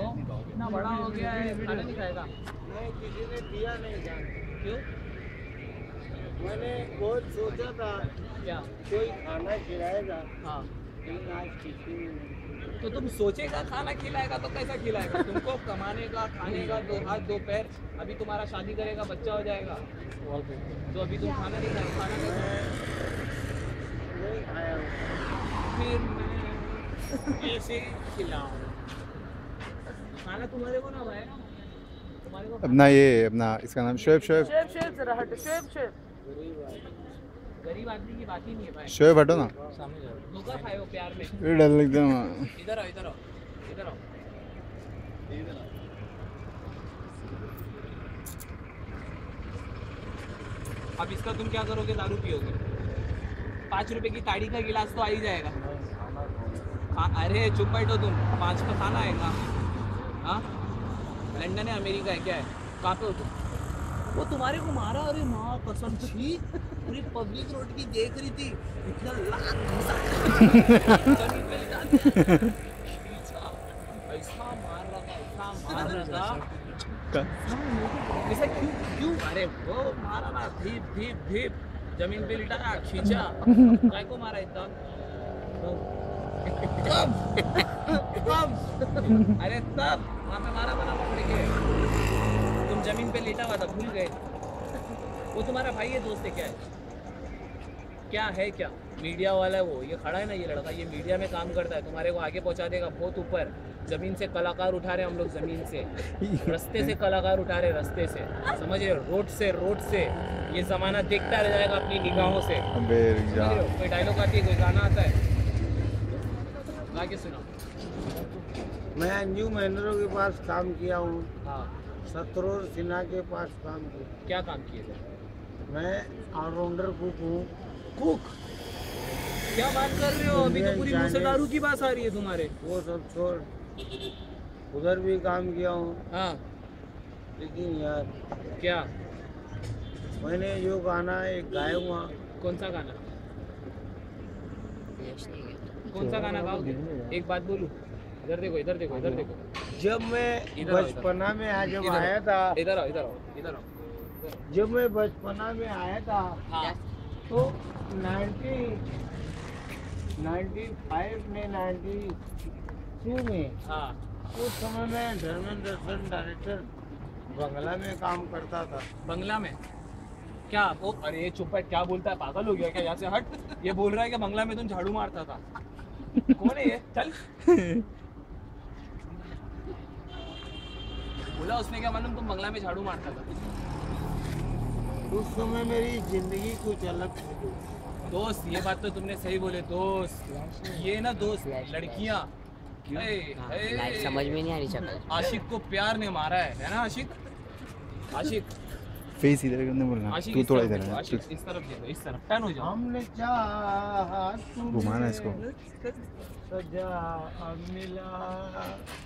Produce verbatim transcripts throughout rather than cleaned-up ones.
इतना बड़ा हो गया है, खाना नहीं खाएगा? नहीं, किसी ने दिया नहीं था। क्यों? मैंने बहुत सोचा था क्या? कोई खाना खिलाएगा, हाँ, लेकिन आज किसी ने नहीं। तो तुम सोचेगा खाना खिलाएगा तो कैसा खिलाएगा? तुमको कमाने का, खाने का, दो हाथ दो पैर। अभी तुम्हारा शादी करेगा, बच्चा हो जाएगा, तो अभी तुम खाना नहीं खाए, खाना नहीं खाए। नहीं खाया हूँ। फिर मैं ऐसे खिलाऊं खाना तुम्हारे को ना भाई, तुम्हारे को अपना ये अपना इसका नाम शोएब शोएब शेफ शेफ जरा हट शेफ शेफ गरीब आदमी की बात ही नहीं है भाई। शोएब हटो ना, सामने जाओ, धोखा खाए हो प्यार में। ये डर लगता है। इधर आओ, इधर आओ, इधर आओ। अब इसका तुम क्या करोगे? दारू पियोगे? पाँच रुपए की ताड़ी का गिलास तो आ ही जाएगा। हाँ, अरे चुप बैठो तुम, पाँच का खाना आएगा। हाँ, लंदन है, अमेरिका है, क्या है? कहाँ पे हो तुम? वो तुम्हारे को मारा, अरे माँ कसम छी, पूरी पब्लिक रोड की देख रही थी, इतना लाख घुसा ऐसा मार रहा था, ऐसा मार रहा था। ऐसा क्यों क्यों? अरे वो मारा ना, धीप धीप धीप जमीन पे लिटा, खींचा। काय को मारा इतना? कब कब? अरे तब वहाँ पे मारा बना पकड़ के, तुम जमीन पे लेटा हुआ था, भूल गए? वो तुम्हारा भाई है, दोस्त है, क्या है? क्या है? क्या मीडिया वाला है वो? ये खड़ा है ना, ये लड़का, ये मीडिया में काम करता है, तुम्हारे को आगे पहुंचा देगा बहुत ऊपर। जमीन से कलाकार उठा रहे हम लोग, जमीन से, रास्ते से कलाकार उठा रहे, रास्ते से, समझ रहे हो? रोड से, रोड से ये जमाना देखता रह जाएगा अपनी निगाहों से। अबे समझ रहे हो? कोई डायलॉग आती है, कोई गाना आता है, गा के सुनाओ। मैं अंजू महेंद्रों के पास काम किया हूँ, हाँ, सत्रोर सिन्हा के पास काम किया। क्या काम किए थे? मैं ऑलराउंडर कुक हूँ। कुक? क्या बात कर रहे हो? अभी तो पूरी मुंह से दारू की बात आ रही है तुम्हारे। वो सब छोड़, उधर भी काम किया हूँ। हाँ, लेकिन यार क्या? मैंने जो गाना एक गाया हुआ, कौन सा गाना? कौन सा गाना गाओगे? एक बात बोलूं, इधर देखो, इधर देखो, इधर देखो, जब मैं इधर आओ, बचपना में आ जब इधर आओ। आया था, इधर आओ, इधर आओ, इधर आओ। जब मैं बचपना में आया था, हाँ, तो नाइन्टी नाइन्टी फाइव में नाइन्टी टू में हाँ, उस समय में धर्मेंद्र दर्शन डायरेक्टर बंगला में काम करता था। बंगला में क्या? ओ, अरे चुप है, क्या बोलता है? पागल हो गया क्या? यहाँ से हट। ये बोल रहा है कि बंगला में तुम झाड़ू मारता था। कौन है ये? चल। बोला उसने, क्या मालूम तुम बंगला में झाड़ू मारता था? उस समय मेरी जिंदगी कुछ अलग थी। दोस्त, ये बात तो तुमने सही बोले दोस्त। ये ना दोस्त, लड़कियां लाइट समझ में नहीं आ रही शक्ल। आशिक को प्यार ने मारा है, है ना? आशिक, आशिक, फेस इधर करने बोलना, आशिक तू इस थोड़ा तरफ इधर देखो, है, आशिक इस तरफ देखो, इस तरफ टर्न हो जाओ। हमने चाहा तुम्हें घुमाना इसको। सजा मिला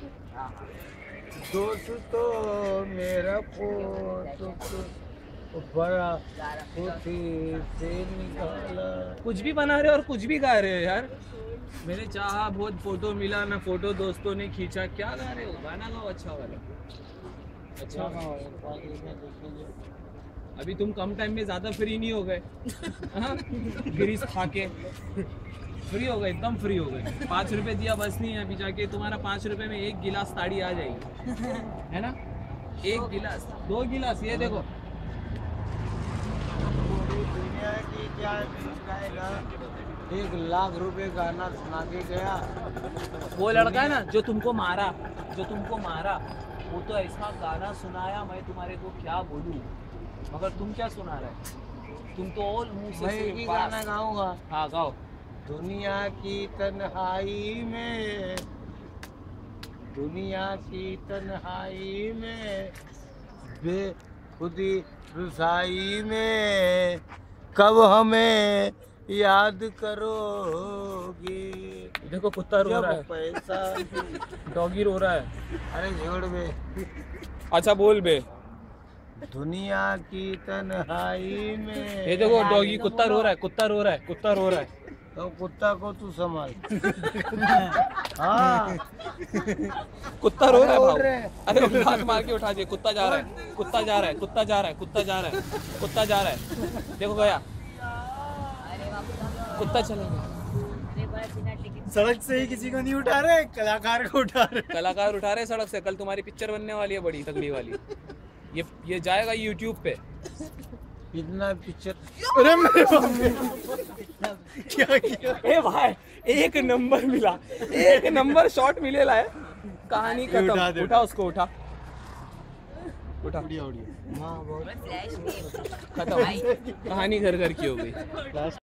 दोस्त तो मेरा फोटो बड़ा खुशी से निकाला। कुछ भी बना रहे हो और कुछ भी गा रहे हो यार। मैंने चाहा बहुत, फोटो मिला ना, फोटो दोस्तों ने खींचा। क्या गा रहे हो? गाना गाओ अच्छा वाला। अच्छा, अभी तुम कम टाइम में ज्यादा फ्री नहीं हो गए? हाँ? ग्रीस खा के फ्री हो गए, एकदम फ्री हो गए। पाँच रुपए दिया बस नहीं है, अभी जाके तुम्हारा पाँच रुपए में एक गिलास ताड़ी आ जाएगी, है ना? एक गिलास, दो गिलास, ये देखो। दुनिया की क्या गाएगा, एक लाख रुपए गाना सुना के गया। वो लड़का है ना जो तुमको मारा, जो तुमको मारा, वो तो ऐसा गाना सुनाया, मैं तुम्हारे को क्या बोलूं। मगर तुम क्या सुना रहे? तुम तो और मुंह से मैं एक ही गाना गाऊंगा। हाँ गाओ। दुनिया की तन्हाई में, दुनिया की तन्हाई में, बेखुदी रुसाई में, कब हमें याद करोगे। देखो कुत्ता रो जब रहा है, पैसा डॉगी रो रहा है। अरे छोड़ बे। अच्छा बोल बे। दुनिया की तन्हाई में, ये देखो डॉगी, कुत्ता रो रहा है, कुत्ता रो रहा है, कुत्ता रो रहा है। तो कुत्ता को तू संभाल। हाँ कुत्ता रो रहा है उठ भाऊ। रहे हैं। अरे लात मार के उठा दिए। कुत्ता जा रहा है, कुत्ता जा रहा है, कुत्ता जा रहा है, कुत्ता जा रहा है, कुत्ता जा रहा है। देखो गया, कुत्ता चला गया। सड़क से ही किसी को नहीं उठा रहे, कलाकार को उठा रहे। कलाकार उठा रहे सड़क से। कल तुम्हारी पिक्चर बनने वाली है बड़ी तगड़ी वाली। ये ये जाएगा यूट्यूब पे। इतना पिक्चर अरे मेरे बाप रे। क्या किया? ए भाई एक नंबर मिला, एक नंबर शॉट मिलेला है। कहानी उठा खत्म। दे। उठा उसको, उठा उठा हाँ बहुत खत्म। कहानी घर घर की हो गई।